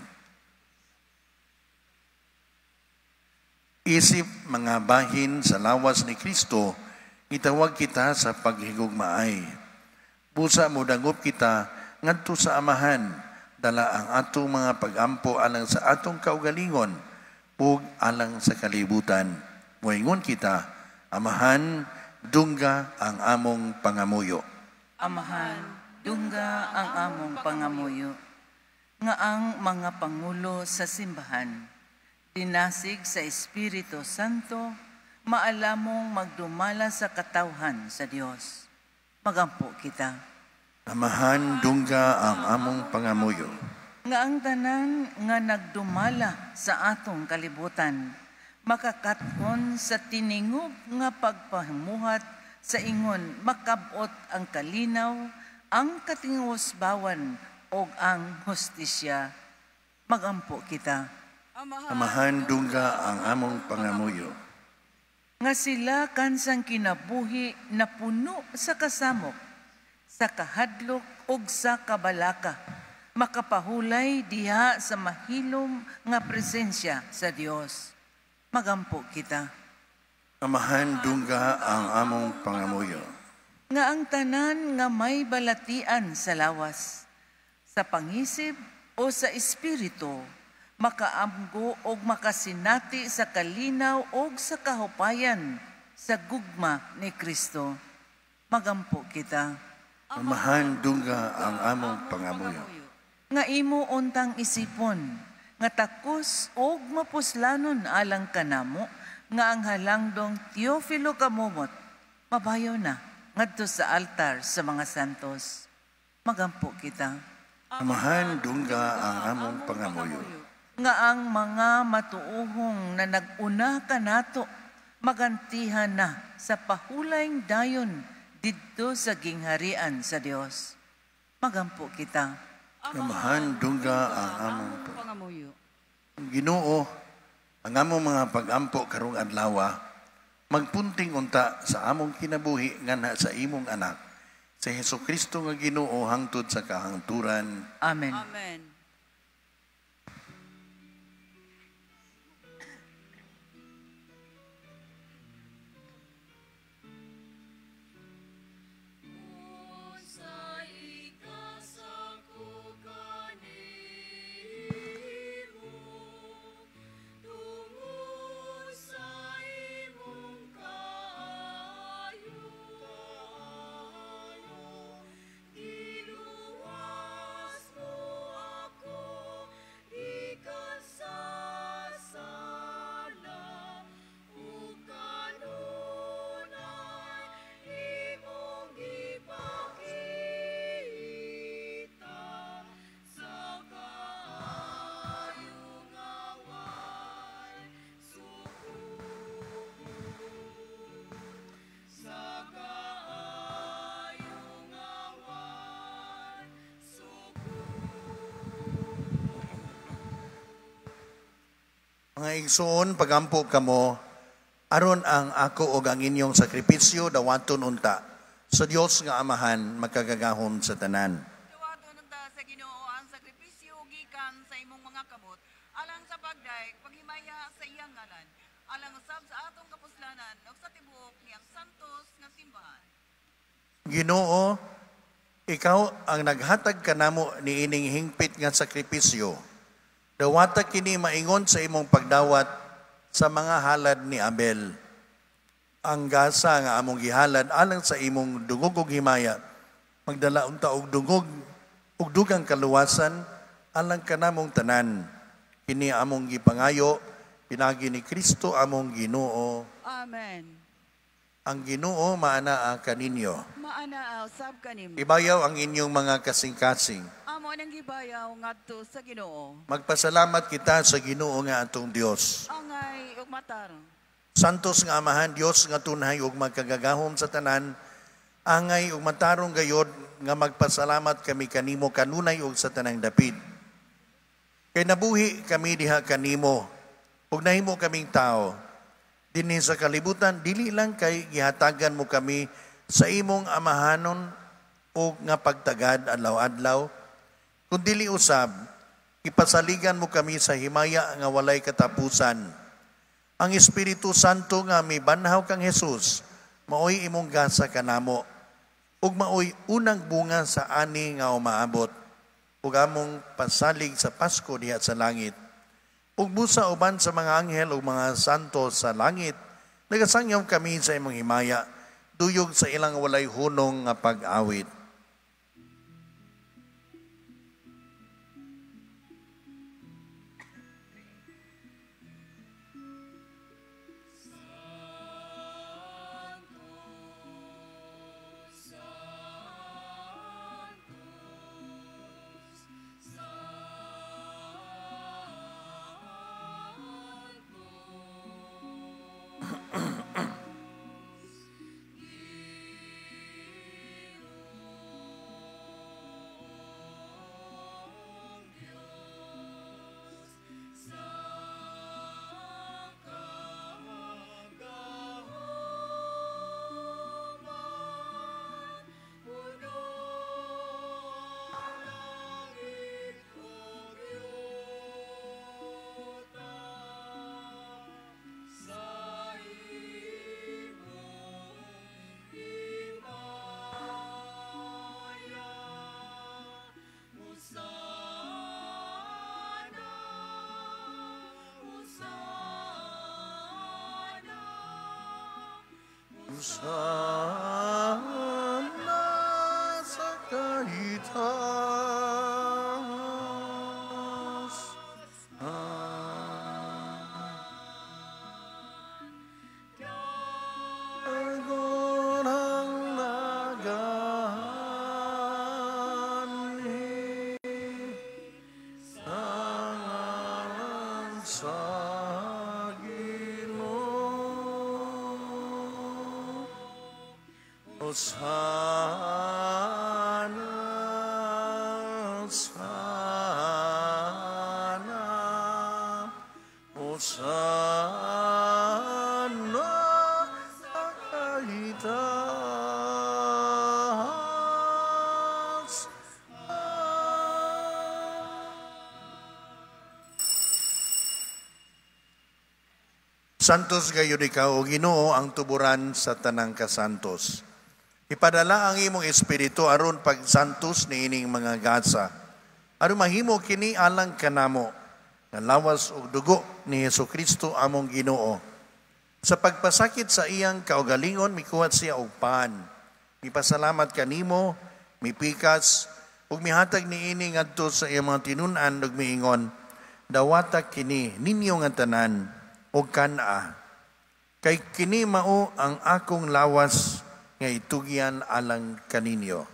S2: Isip mga bahin sa lawas ni Kristo, itawag kita sa paghigugmaay. Busa mo dangop kita ngadto sa Amahan, dala ang atong mga pagampo alang sa atong kaugalingon ug alang sa kalibutan. Moingon kita, Amahan, dungga ang among pangamuyo.
S4: Amahan, dungga ang among pangamuyo, nga ang mga pangulo sa simbahan, dinasig sa Espiritu Santo, maalamong magdumala sa katawhan sa Dios. Magampo kita.
S2: Amahan, dungga ang among pangamuyo.
S4: Nga ang tanan nga nagdumala sa atong kalibutan, makakaton sa tiningog nga pagpahimuhat sa ingon makabot ang kalinaw, ang katingusbawan o ang hustisya. Magampo kita.
S2: Amahan, dungga ang among pangamuyo.
S4: Nga sila kansang kinabuhi na puno sa kasamok, sa kahadlok o sa kabalaka, makapahulay diha sa mahilom nga presensya sa Dios. Magampo kita.
S2: Amahan, dungga ang among pangamuyo.
S4: Nga ang tanan nga may balatian sa lawas, sa pangisip o sa espiritu, makaamgo o makasinati sa kalinaw o sa kahupayan sa gugma ni Kristo. Magampo kita.
S2: Amahan, dungga ang among pangamuyo.
S4: Nga imo untang isipon, nga takos o mapuslanon alang kanamo, nga ang halangdong Teofilo kamumot, mabayo na ngadto sa altar sa mga santos. Magampo kita.
S2: Amahan, dungga ang among pangamuyo.
S4: Nga ang mga matuuhong na nag-una kanato, magantihan na sa pahulayng dayon didto sa gingharian sa Dios. Magampo kita.
S2: Amahan, dungga ang among
S5: Pangamuyo.
S2: Ginoo, ang among mga pagampo karong adlaw, magpunting unta sa among kinabuhi nga na sa imong anak, sa Hesukristo nga Ginoo hangtod sa kahangturan.
S4: Amen.
S5: Amen.
S2: Mga igsoon, pagampo kamo, aron ang ako o ang inyong sakripisyo dawaton unta. Sa Dios nga Amahan, makagagahom sa tanan.
S3: Tuwato nun ta sa Ginoo ang sakripisyo gikan sa imong mga kamot, alang sa pagdaig, paghimaya sa iyang ngalan, alang usab sa atong kapuslanan, ug sa tibuok niyang santos nga simbahan.
S2: Ginoo, ikaw ang naghatag kanamo ni ining hingpit nga sakripisyo. Dawata kini maingon sa imong pagdawat sa mga halad ni Abel. Ang gasa nga among gihalad alang sa imong dungog ug himaya, magdala unta og dungog ug dugang kaluwasan alang kanamong tanan. Kini among gipangayo pinagi ni Kristo among Ginoo.
S3: Amen.
S2: Ang Ginoo maanaa kaninyo.
S3: Maana sab kanim.
S2: Ibayaw ang inyong mga kasing-kasing.
S3: Amo nang gibayaw ngadto sa Ginoo.
S2: Magpasalamat kita sa Ginoo nga atong Dios.
S3: Angay ug matar.
S2: Santos nga Amahan Dios nga tunay ug magkagagahom sa tanan, angay ug matarong gayod nga magpasalamat kami kanimo kanunay ug sa tanang dapit. Kay nabuhi kami diha kanimo ug nahimo kaming tao. Dinhi sa kalibutan dili lang kay gihatagan mo kami sa imong amahanon o nga pagtagad adlaw-adlaw, kundi usab ipasaligan mo kami sa himaya nga walay katapusan. Ang Espiritu Santo nga mibanhaw kang Jesus, maoy imong gasa kanamo, ug maoy unang bunga sa ani nga umaabot, ug among pasalig sa Pasko diha sa langit. Ug busa uban sa mga anghel ug mga santo sa langit, nagasangyaw kami sa imong himaya, duyog sa ilang walay hunong nga pag-awit. Sana sa kahitas agorang nagani sa ngalan sa Sana, sana, sana sa kahitas. Santos gayud ikaw, o Ginoo, ang tuburan sa tanang kasantos. Ipadala ang imong espiritu aron pagsantos ni ining mga gasa. Aron mahimo kini alang kanamo nga lawas ug dugo ni Hesukristo among Ginoo. Sa pagpasakit sa iyang kaugalingon mikuhat siya og paan. Mipasalamat kanimo, mipikas ug mihatag ni ini ngadto sa iyang mga tinun-an ug miingon, dawata kini ninyo nga tanan ug kana. Kay kini mao ang akong lawas nga itugyan alang kaninyo.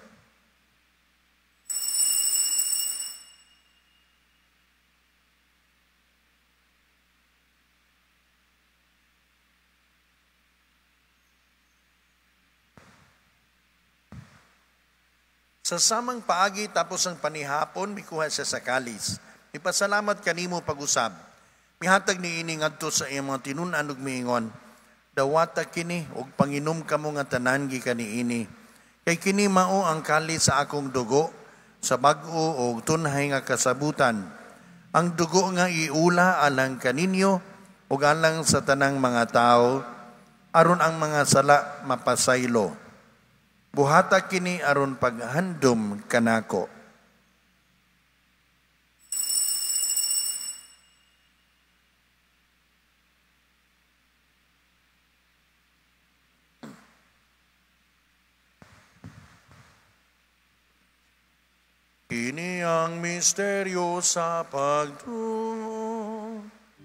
S2: Sa samang paagi tapos ang panihapon, mikuha siya sa kalis. Ipasalamat kanimo pag-usab. Mihatag ni ini ngadto sa iyang mga tinun-an ug miingon, dawata kini ug panginom kamo nga tanan gikani ini. Kay kini mao ang kalis sa akong dugo sa bag-o o tunhay nga kasabutan. Ang dugo nga iula alang kaninyo ug alang sa tanang mga tao aron ang mga sala mapasaylo. Buhata kini aron paghandom kanako. Kini ang misteryo sa pagtuo.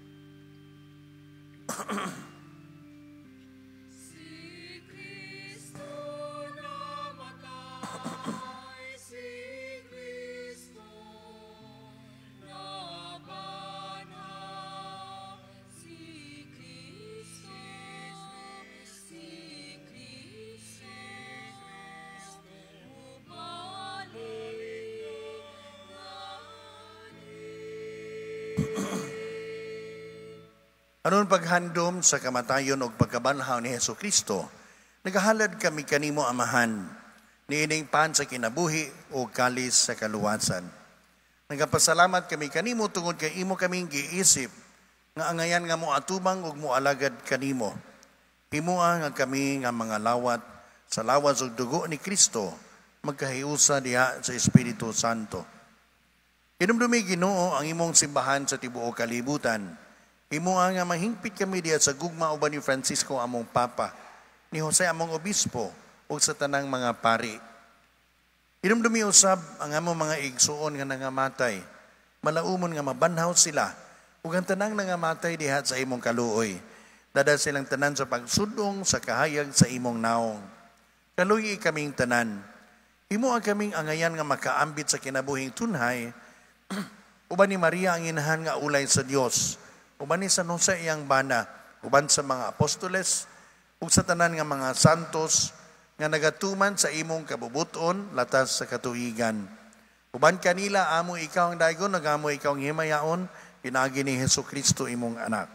S2: Aron paghandom sa kamatayon o pagkabanhaw ni Hesus Kristo, nagahalad kami kanimo amahan, niining pan sa kinabuhi o kalis sa kaluwasan. Nagapasalamat kami kanimo tungod kay imo kaming giisip, nga angayan nga mo atubang ug mo alagad kanimo. Himuha nga kami nga mga lawat sa lawas ug dugo ni Kristo, magkahiusa diha sa Espiritu Santo. Inumdumi Ginoo ang imong simbahan sa tibuok kalibutan. Imo nga mahingpit kami diya sa gugma uban ni Francisco among Papa, ni Jose among Obispo, ug sa tanang mga pari. Inumdumi usab ang among mga igsuon nga nangamatay, malaumon nga mabanhaw sila, ug ang tanang nangamatay diha sa imong kaluoy. Dada silang tanan sa pagsudong sa kahayag sa imong naong. Kaluoy kaming tanan. Imo ang kaming angayan nga makaambit sa kinabuhing tunhay, uban ni Maria ang inahan nga ulay sa Dios, uban ni San Jose iyang bana, uban sa mga apostoles, ug sa tanan nga mga santos nga nagatuman sa imong kabubuton latas sa katuigan. Uban kanila amo ikaw ang daygon, nagamo ikaw ang himayaon, pinagi ni Hesukristo imong anak.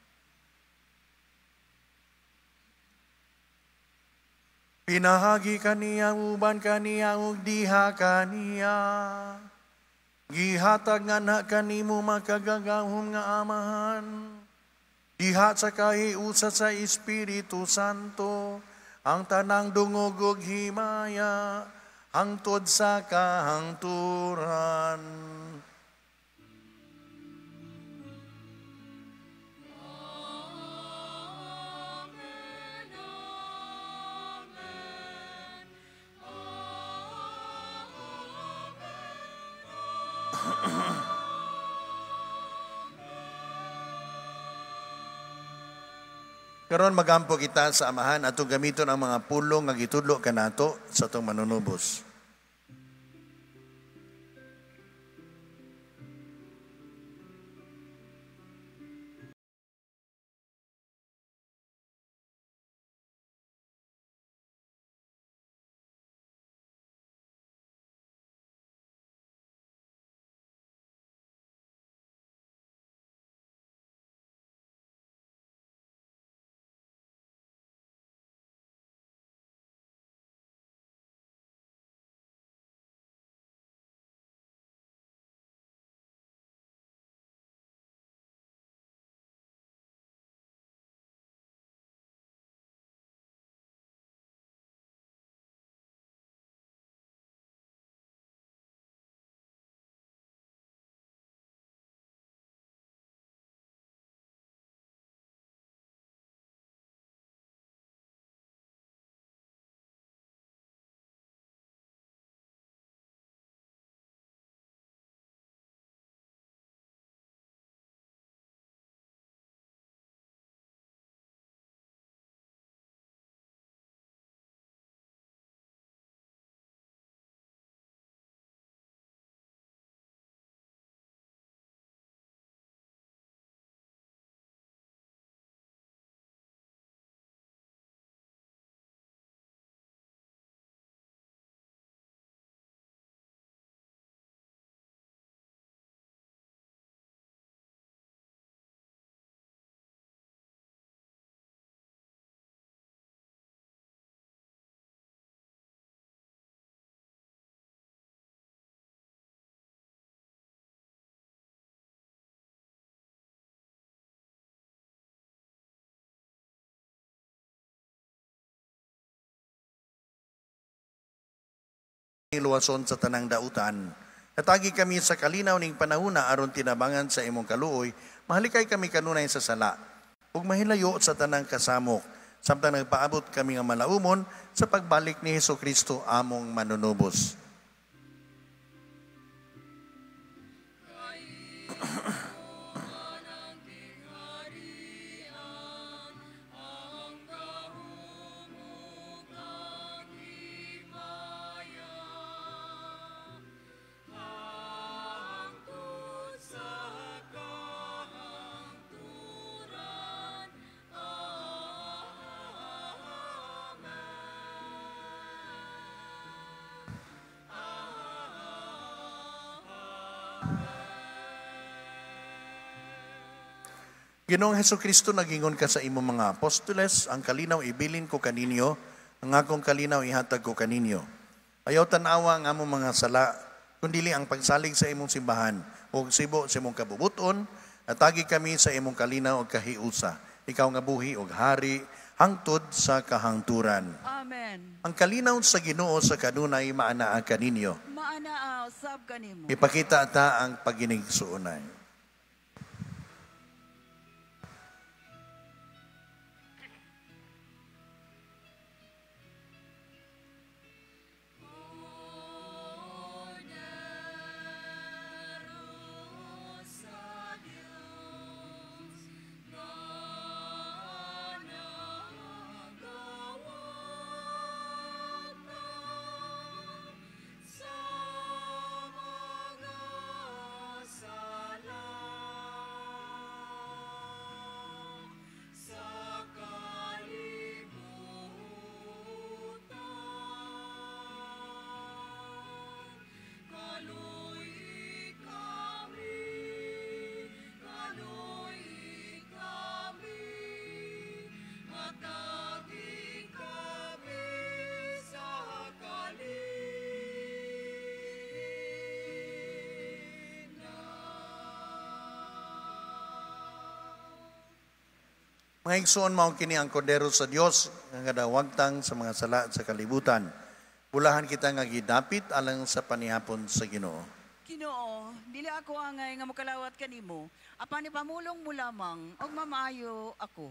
S2: Pinahagi kaniya, uban kaniya, ug diha kaniya. Gihatag nga na kanimo makagagahom nga amahan. Diha sa kahiusa sa Espiritu Santo, ang tanang dungog ug himaya, hangtod sa kahangturan. Karon magampo kita sa amahan atong gamiton ang mga pulong nga gitudlo kanato sa atong manunubos. luwason sa tanang dautan. Natagi kami sa kalinaw ning panahuna aron tinabangan sa imong kaluoy, mahalikay kami kanunay sa sala, ug mahilayo sa tanang kasamok, samtang nagpaabot kami nga malaumon sa pagbalik ni Hesukristo among manunubos. Ginoong Hesukristo, nagingon ka sa imong mga apostoles, ang kalinaw ibilin ko kaninyo, ang akong kalinaw ihatag ko kaninyo. Ayaw tanawa ang among mga sala, kundili ang pagsalig sa imong simbahan, o sibo sa imong kabubuton, at tagi kami sa imong kalinaw o kahiusa. Ikaw nga buhi o hari, hangtod sa kahangturan.
S3: Amen.
S2: Ang kalinaw sa Ginoo sa kanunay maanaa kaninyo.
S3: Maana sab kanimo.
S2: Ipakita ta ang paginigsuunay. Mga igsoon, mao kini ang kordero sa Dios nga kadawagtang sa mga sala sa kalibutan. Bulahan kita nga gidapit alang sa panihapon sa Ginoo.
S3: Ginoo, dili ako angay nga mokalawat kanimo, apan ipamulong mo lamang og mamaayo ako.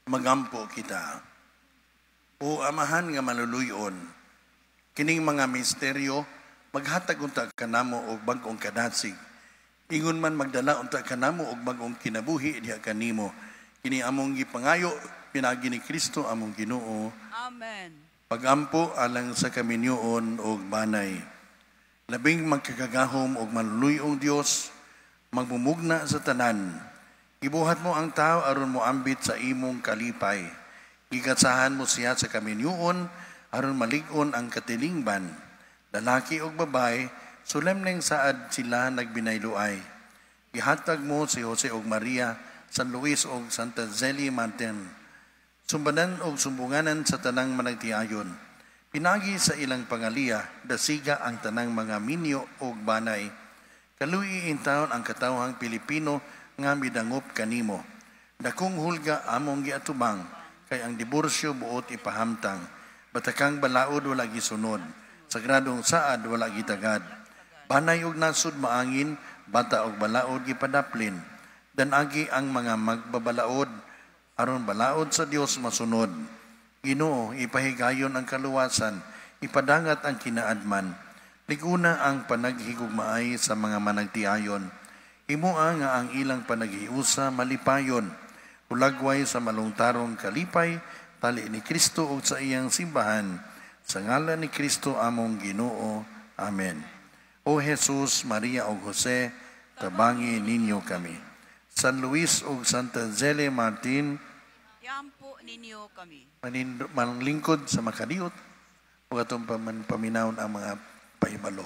S2: magampo kita. O amahan nga maluluyon, kining mga misteryo, maghatag unta kanamo og bag-ong kadasig. Ingon man magdala unta kanamo og bag-ong kinabuhi diha kanimo. Kini among gipangayo pinagi ni Kristo among Ginoo.
S3: Amen.
S2: Pagampo alang sa kaminyoon og banay. Labing magkakagahom og maluluyong Dios, magmumugna sa tanan. Ibuhat mo ang tao aron mo ambit sa imong kalipay. Gigatsahan mo siya sa kaminyoon aron malig-on ang katilingban. Lalaki o babay, solemneng saad sila nagbinayluay. Gihatag mo si Jose o Maria, San Luis o Santa Zeli Martin. Sumbanan o sumbunganan sa tanang managtiayon. Pinagi sa ilang pangaliya, dasiga ang tanang mga minyo o banay. Kaluiin taon ang katawhang Pilipino nga midangop kanimo. Dakong hulga among giatubang, kay ang diborsyo buot ipahamtang. Batakang balaod wala gisunod. Sagradong saad wala gitagad. Banay og nasud maangin, bata og balaod gipadaplin. Danagi ang mga magbabalaod, aron balaod sa Dios masunod. Ginoo, ipahigayon ang kaluwasan, ipadangat ang kinaadman. Liguna ang panaghigugmaay sa mga managtiayon. Himoa nga ang ilang panaghiusa malipayon. Ulagway sa malungtarong kalipay, tali ni Kristo ug sa iyang simbahan. Sa ngalan ni Kristo among Ginoo. Amen. O Jesus, Maria ug Jose, tabangi ninyo kami. San Luis ug Santa Zele Martin,
S3: Yampo ninyo kami.
S2: manlingkod sa makaliot ug atong paminawon ang mga pahibalo.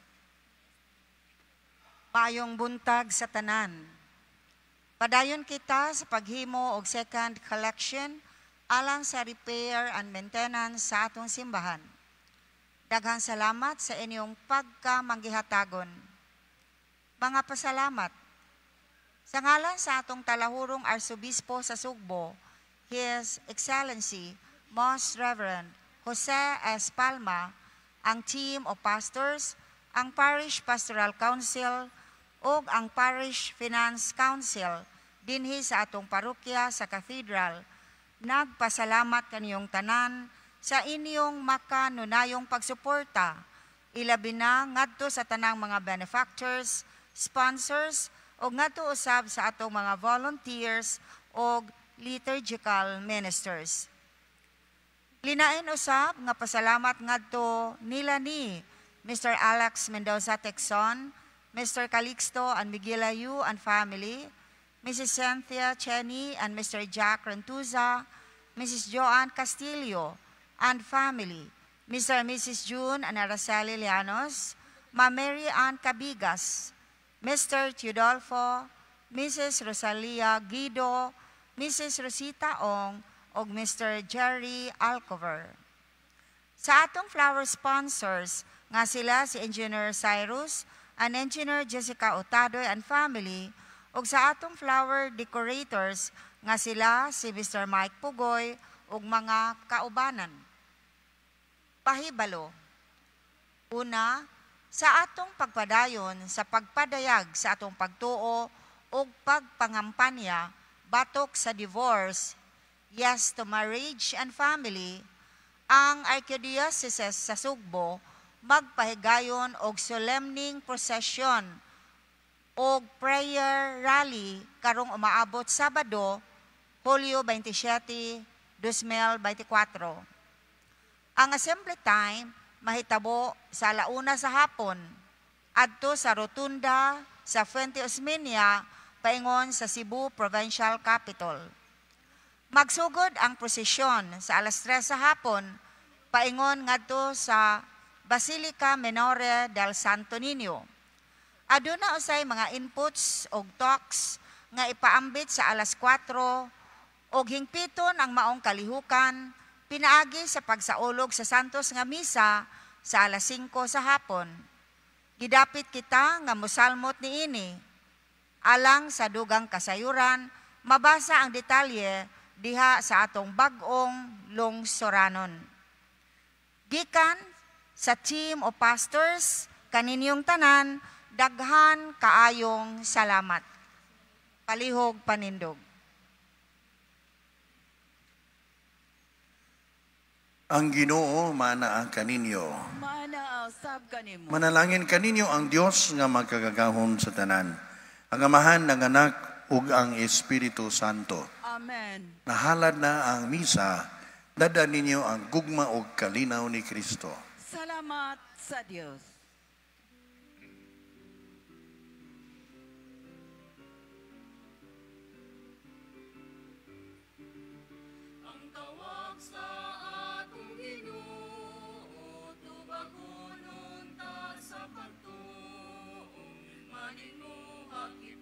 S1: Maayong buntag sa tanan. Padayon kita sa paghimo og second collection alang sa repair and maintenance sa atong simbahan. Daghang salamat sa inyong pagkamanggihatagon. Mga pasalamat. Sa ngalan sa atong talahurong Arsobispo sa Sugbo, His Excellency, Most Reverend Jose S. Palma, ang team of pastors, ang Parish Pastoral Council, ug ang Parish Finance Council dinhi sa atong parokya sa Cathedral, nagpasalamat kaniyong tanan sa inyong makanunayong pagsuporta, ilabi na ngadto sa tanang mga benefactors, sponsors, o ngadto usab sa atong mga volunteers o liturgical ministers. Linain usab nga pasalamat ngadto nila ni Mr. Alex Mendoza Texon, Mr. Calixto and Miguel Ayu and family, Mrs. Cynthia Cheney and Mr. Jack Rentuza, Mrs. Joanne Castillo and family, Mr. and Mrs. June and Araceli Llanos, Ma Mary Ann Cabigas, Mr. Teodolfo, Mrs. Rosalia Guido, Mrs. Rosita Ong, o Mr. Jerry Alcover. Sa atong flower sponsors, nga sila si Engineer Cyrus and Engineer Jessica Otadoy and family, ug sa atong flower decorators nga sila si Mr. Mike Pugoy ug mga kaubanan. Pahibalo. Una, sa atong pagpadayon sa pagpadayag sa atong pagtuo ug pagpangampanya batok sa divorce, yes to marriage and family, ang Archdiocese sa Sugbo magpahigayon og solemning procession o prayer rally karong umaabot Sabado, Hulyo 27, 2024. Ang assembly time mahitabo sa 1:00 sa hapon adto sa rotunda sa Fuente Osmeña paingon sa Cebu Provincial Capital. Magsugod ang prosesyon sa 3:00 sa hapon paingon ngadto sa Basilica Menore del Santo Niño. Aduna usay mga inputs o talks nga ipaambit sa 4:00 o hingpiton ang maong kalihukan pinaagi sa pagsaulog sa Santos nga misa sa 5:00 sa hapon. Gidapit kita nga mosalmot niini. Alang sa dugang kasayuran, mabasa ang detalye diha sa atong bag-ong lungsoranon. Gikan sa team of pastors, kaninyong tanan, daghan kaayong salamat. Palihog panindog.
S2: Ang Ginoo manaa kaninyo.
S3: Mana sab kanimo.
S2: Manalangin kaninyo ang Dios nga magkagagahon sa tanan. Ang Amahan, ang Anak, ug ang Espiritu Santo.
S3: Amen.
S2: Nahalad na ang misa, dada ninyo ang gugma ug kalinaw ni Kristo.
S3: Salamat sa Dios.
S6: Ang tawag sa atong Ginoo, tubagonon ta sa pagtuo, maninguha